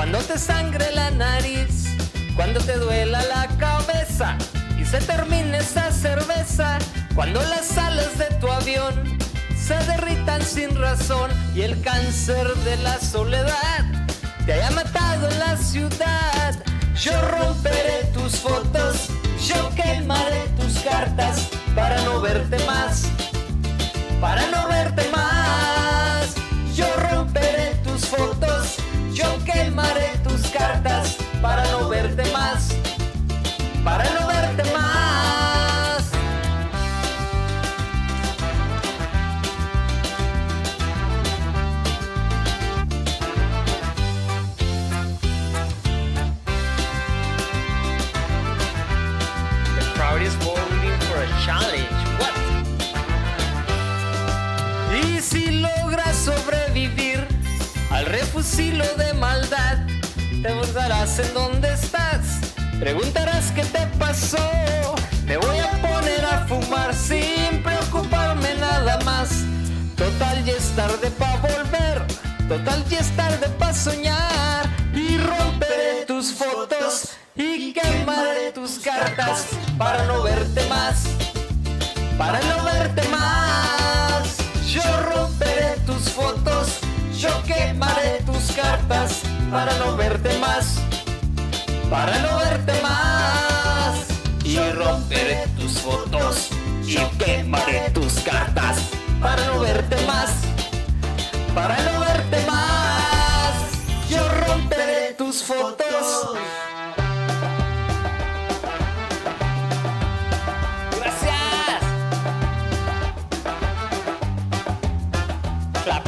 cuando te sangre la nariz, cuando te duela la cabeza y se termine esa cerveza, cuando las alas de tu avión se derritan sin razón y el cáncer de la soledad te haya matado en la ciudad. Yo romperé tus fotos, yo quemaré tus cartas para no verte más, para no verte más. Yo romperé tus fotos, yo quemaré tus cartas para no verte más, para no verte más. The crowd is waiting for a challenge. What? Y si logras sobrevivir al refusilo de maldad, te buscarás en dónde estás, preguntarás qué te pasó. Me voy a poner a fumar sin preocuparme nada más. Total ya es tarde pa' volver, total ya es tarde pa' soñar. Y romperé tus fotos y quemaré tus cartas para no verte más, para no verte más. Yo romperé tus fotos, yo quemaré tus cartas para no verte más, para no verte más. Y romperé tus fotos y quemaré tus cartas para no verte más, para no verte más. Yo romperé tus fotos. Gracias. Clap.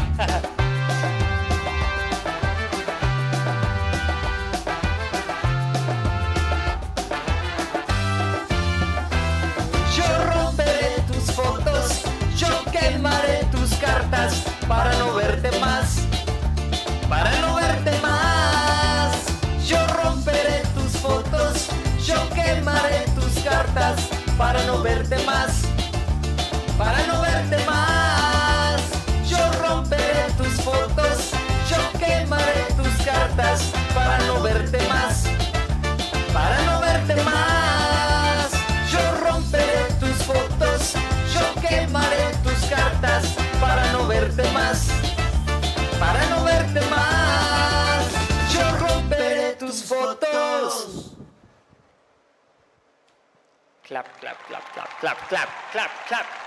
Quemaré tus cartas para no verte más, para no verte más. Yo romperé tus fotos, yo quemaré tus cartas para no verte más, para no verte más. Yo romperé tus fotos, yo quemaré tus cartas para no verte más, para no verte más. Yo romperé tus fotos, yo quemaré tus cartas para no verte más, para no verte más. Yo romperé tus fotos. Clap, clap, clap, clap, clap, clap, clap, clap.